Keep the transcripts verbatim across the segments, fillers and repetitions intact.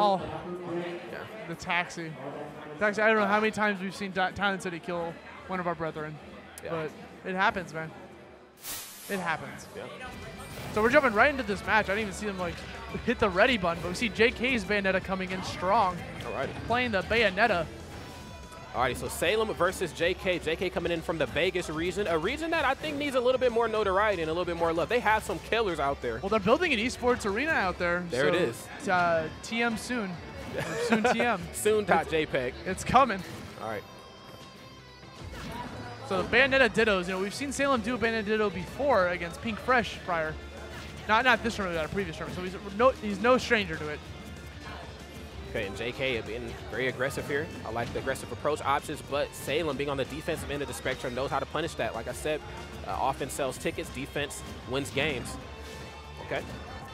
Oh, Yeah. the taxi. Taxi. I don't know how many times we've seen Talon City kill one of our brethren, Yeah. but it happens, man. It happens. Yeah. So we're jumping right into this match. I didn't even see them like hit the ready button, but we see J K's Bayonetta coming in strong, Alrighty. playing the Bayonetta. Alrighty, so Salem versus J K. J K coming in from the Vegas region, a region that I think needs a little bit more notoriety and a little bit more love. They have some killers out there. Well, they're building an esports arena out there. There it so is. Uh, T M soon. Or soon T M. Soon.jpg. It's coming. All right. So the Bayonetta Dittos, you know, we've seen Salem do a Bayonetta Ditto before against Pink Fresh prior. Not not this tournament, but a previous tournament. So he's no, he's no stranger to it. Okay, and J K being very aggressive here. I like the aggressive approach options, but Salem being on the defensive end of the spectrum knows how to punish that. Like I said, uh, offense sells tickets, defense wins games. Okay.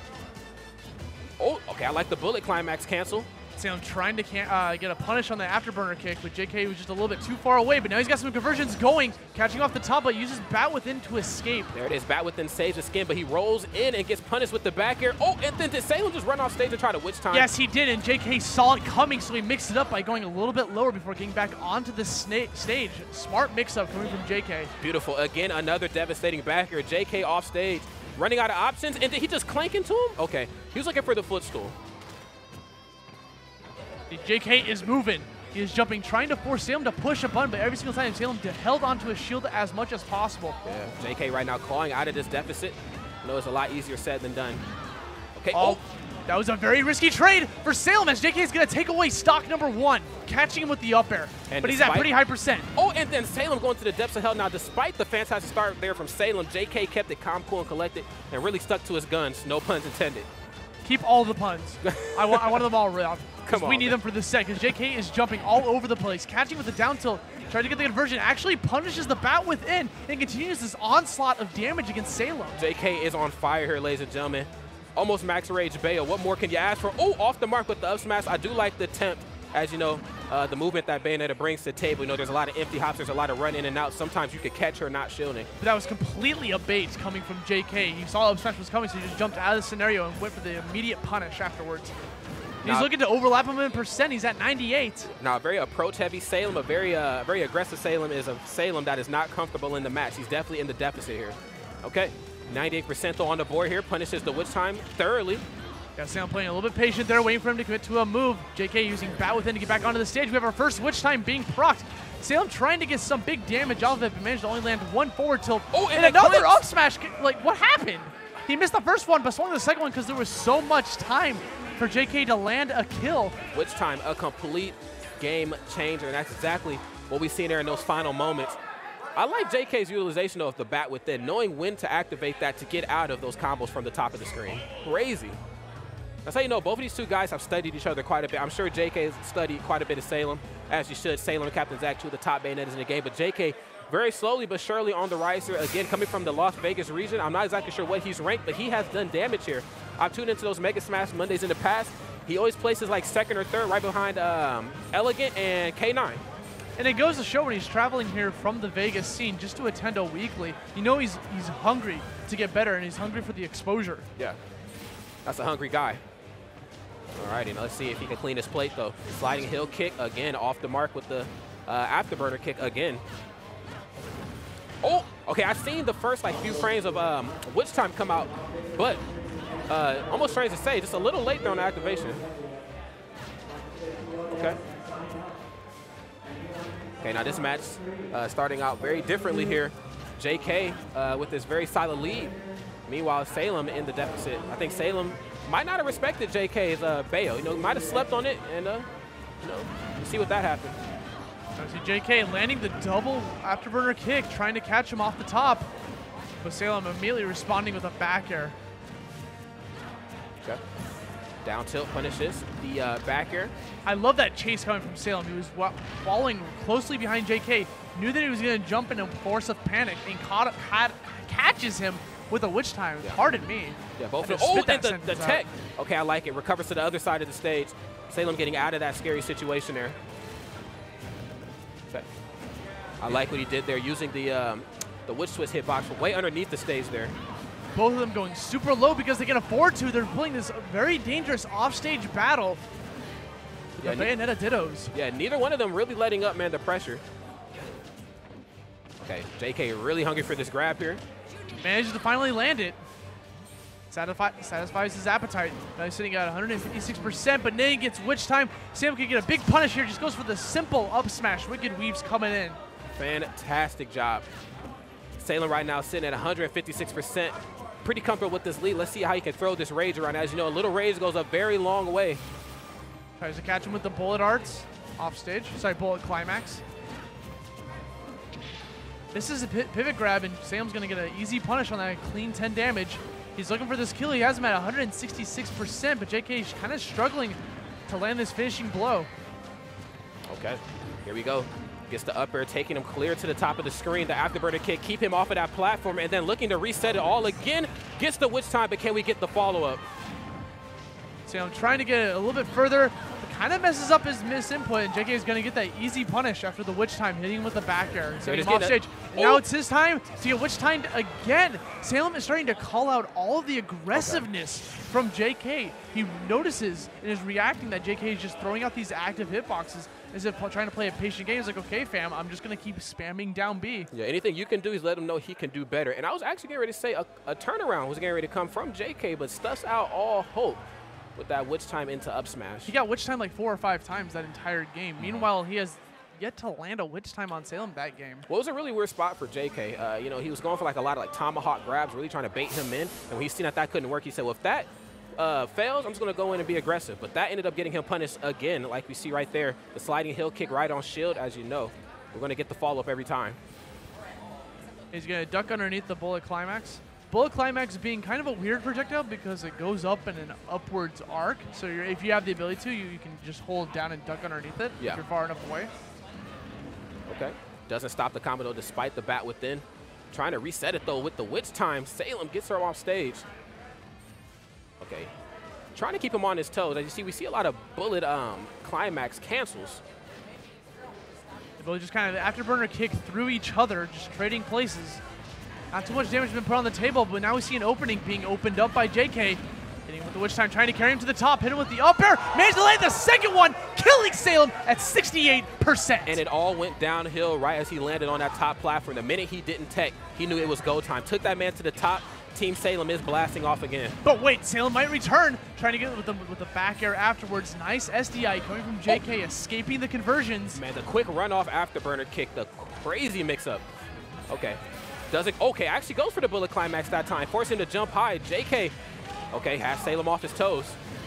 Oh, okay, I like the bullet climax cancel. Salem trying to can uh, get a punish on the afterburner kick, but J K was just a little bit too far away, but now he's got some conversions going, catching off the top, but uses Bat Within to escape. There it is, Bat Within saves the skin, but he rolls in and gets punished with the back air. Oh, and then did Salem just run off stage and try to witch time? Yes, he did, and J K saw it coming, so he mixed it up by going a little bit lower before getting back onto the stage. Smart mix-up coming from J K. Beautiful. Again, another devastating back air. J K off stage, running out of options, and did he just clank into him? Okay, he was looking for the footstool. J K is moving. He is jumping, trying to force Salem to push a button, but every single time Salem held onto his shield as much as possible. Yeah, J K right now clawing out of this deficit. I know it's a lot easier said than done. Okay. Oh, oh. that was a very risky trade for Salem as J K is going to take away stock number one, catching him with the up air. And but he's at pretty high percent. Oh, and then Salem going to the depths of hell. Now, despite the fantastic start there from Salem, J K kept it calm, cool, and collected, and really stuck to his guns. No puns intended. Keep all the puns. I, wa I wanted them all real. Come on, we need man. them for this set because J K is jumping all over the place, catching with the down tilt, trying to get the conversion, actually punishes the Bat Within and continues this onslaught of damage against Salem. J K is on fire here, ladies and gentlemen. Almost max rage Bayo. What more can you ask for? Oh, off the mark with the up smash. I do like the temp, as you know, uh, the movement that Bayonetta brings to the table. You know, there's a lot of empty hops, there's a lot of run in and out. Sometimes you could catch her not shielding. But that was completely a bait coming from J K. He saw up smash was coming, so he just jumped out of the scenario and went for the immediate punish afterwards. He's Now, looking to overlap him in percent. He's at ninety-eight. Now, a very approach-heavy Salem, a very, uh, very aggressive Salem is a Salem that is not comfortable in the match. He's definitely in the deficit here. Okay, ninety-eight percent though on the board here. Punishes the witch time thoroughly. Yeah, Salem playing a little bit patient there, waiting for him to commit to a move. J K using Bat Within to get back onto the stage. We have our first witch time being procced. Salem trying to get some big damage off of it, but managed to only land one forward tilt. Oh, and, and another clinch. up smash. Like, what happened? He missed the first one, but swung the second one because there was so much time for J K to land a kill. Witch time, a complete game changer, and that's exactly what we see there in those final moments. I like J K's utilization of the Bat Within, knowing when to activate that to get out of those combos from the top of the screen. Crazy. That's how you know both of these two guys have studied each other quite a bit. I'm sure J K has studied quite a bit of Salem, as you should. Salem and Captain Zach, two of the top Bayonettas in the game, but J K very slowly but surely on the rise here. Again, coming from the Las Vegas region, I'm not exactly sure what he's ranked, but he has done damage here. I've tuned into those Mega Smash Mondays in the past. He always places like second or third, right behind um, Elegant and K nine. And it goes to show when he's traveling here from the Vegas scene just to attend a weekly, you know he's he's hungry to get better and he's hungry for the exposure. Yeah, that's a hungry guy. All righty, now let's see if he can clean his plate though. Sliding heel kick, again, off the mark with the uh, afterburner kick again. Oh, okay, I've seen the first like few frames of um, Witch Time come out, but uh, almost strange to say, just a little late there on the activation. Okay. Okay, now this match uh, starting out very differently here. J K uh, with this very solid lead. Meanwhile, Salem in the deficit. I think Salem might not have respected J K's uh, Bayo. You know, might have slept on it, and uh, you know, we'll see what that happened. I see J K landing the double afterburner kick, trying to catch him off the top, but Salem immediately responding with a back air. Okay. Down tilt punishes the uh, back air. I love that chase coming from Salem. He was following closely behind J K, knew that he was going to jump in a force of panic, and caught, caught, catches him with a witch time. Yeah. Pardon me. Yeah, both of them. Oh, and the, the tech. Out. Okay, I like it. Recovers to the other side of the stage. Salem getting out of that scary situation there. Okay. I like what he did there, using the um, the witch twist hitbox from way underneath the stage there. Both of them going super low because they can afford to. They're playing this very dangerous offstage battle. Yeah, Bayonetta dittos. Yeah, neither one of them really letting up, man, the pressure. Okay, J K really hungry for this grab here. Manages to finally land it. Satisfi satisfies his appetite. Now he's sitting at one hundred fifty-six percent, but Nate gets witch time. Sam could get a big punish here. Just goes for the simple up smash. Wicked Weaves coming in. Fantastic job. Salem right now sitting at one hundred fifty-six percent. Pretty comfortable with this lead. Let's see how he can throw this rage around. As you know, a little rage goes a very long way. Tries to catch him with the bullet arts off stage. Sorry, bullet climax. This is a pivot grab, and Sam's going to get an easy punish on that clean ten damage. He's looking for this kill. He has him at one hundred sixty-six percent, but J K is kind of struggling to land this finishing blow. Okay, here we go. Gets the up air, taking him clear to the top of the screen. The afterburner kick, keep him off of that platform, and then looking to reset it all again. Gets the witch time, but can we get the follow-up? So I'm trying to get it a little bit further. Kind of messes up his miss input, and J K is going to get that easy punish after the witch time, hitting him with the back air and setting him off stage. And now it's his time to get witch timed again. Salem is starting to call out all of the aggressiveness okay. from J K. He notices and is reacting that J K is just throwing out these active hitboxes as if trying to play a patient game. He's like, okay, fam, I'm just going to keep spamming down B. Yeah, anything you can do is let him know he can do better. And I was actually getting ready to say a, a turnaround was getting ready to come from J K, but stuffs out all hope with that witch time into up smash. He got witch time like four or five times that entire game. Meanwhile, he has yet to land a witch time on Salem that game. Well, it was a really weird spot for J K. Uh, you know, he was going for like a lot of like tomahawk grabs, really trying to bait him in. And when he seen that that couldn't work, he said, well, if that uh, fails, I'm just going to go in and be aggressive. But that ended up getting him punished again, like we see right there. The sliding heel kick right on shield, as you know. We're going to get the follow-up every time. He's going to duck underneath the bullet climax. Bullet climax being kind of a weird projectile because it goes up in an upwards arc. So you're, if you have the ability to, you, you can just hold down and duck underneath it yeah. if you're far enough away. Okay. Doesn't stop the combo, though, despite the bat within. Trying to reset it, though, with the witch time. Salem gets her off stage. Okay. Trying to keep him on his toes. As you see, we see a lot of bullet um, climax cancels. The bullet just kind of afterburner kick through each other, just trading places. Not too much damage has been put on the table, but now we see an opening being opened up by J K. Hitting with the witch time, trying to carry him to the top, hit him with the up air, managed to land the second one, killing Salem at sixty-eight percent. And it all went downhill right as he landed on that top platform. The minute he didn't tech, he knew it was go time. Took that man to the top. Team Salem is blasting off again. But wait, Salem might return, trying to get it with the, with the back air afterwards. Nice S D I coming from J K, oh. escaping the conversions. Man, the quick runoff afterburner kick, the crazy mix-up. Okay. Doesn't, okay, actually goes for the bullet climax that time. Force him to jump high. J K, okay, has Salem off his toes.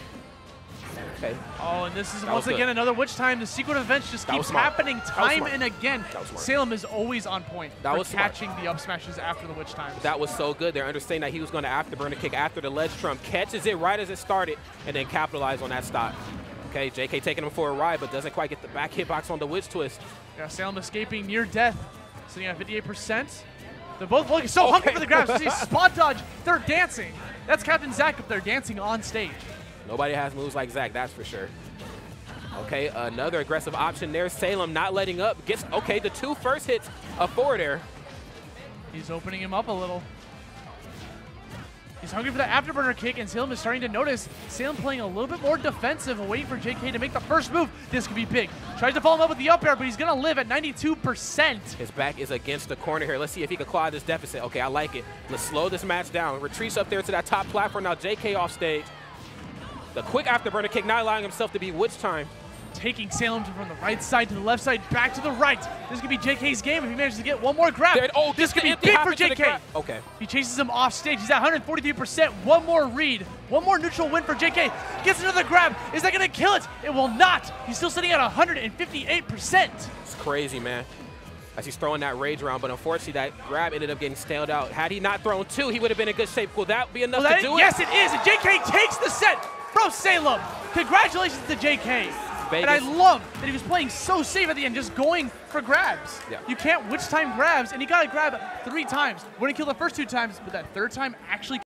Okay. Oh, and this is once again another witch time. The sequence of events just keeps happening time and again. Salem is always on point that for was catching the up smashes after the witch times. That was so good. They're understanding that he was going to afterburner kick after the ledge trump. Catches it right as it started and then capitalize on that stop. Okay, J K taking him for a ride, but doesn't quite get the back hitbox on the witch twist. Yeah, Salem escaping near death, sitting at fifty-eight percent. They're both looking so okay. hungry for the grabs. See, spot dodge. They're dancing. That's Captain Zach up there dancing on stage. Nobody has moves like Zach, that's for sure. Okay, another aggressive option there. Salem not letting up. Gets, okay, the two first hits of forward air. He's opening him up a little. He's hungry for the afterburner kick, and Salem is starting to notice Salem playing a little bit more defensive and waiting for J K to make the first move. This could be big. Tries to follow him up with the up air, but he's going to live at ninety-two percent. His back is against the corner here. Let's see if he can claw this deficit. Okay, I like it. Let's slow this match down. Retreats up there to that top platform. Now J K off stage. The quick afterburner kick, not allowing himself to be witch time. Taking Salem from the right side to the left side, back to the right. This could be J K's game if he manages to get one more grab. There, oh, this could be big for J K. Okay. He chases him off stage. He's at one hundred forty-three percent. One more read. One more neutral win for J K. Gets another grab. Is that going to kill it? It will not. He's still sitting at one hundred fifty-eight percent. It's crazy, man. As he's throwing that rage around, but unfortunately that grab ended up getting staled out. Had he not thrown two, he would have been in good shape. Will that be enough well, that to do yes, it? Yes, it is. And J K takes the set from Salem. Congratulations to J K. Vegas. And I love that he was playing so safe at the end, just going for grabs. Yeah. You can't witch time grabs, and he got a grab three times. Wouldn't kill the first two times, but that third time actually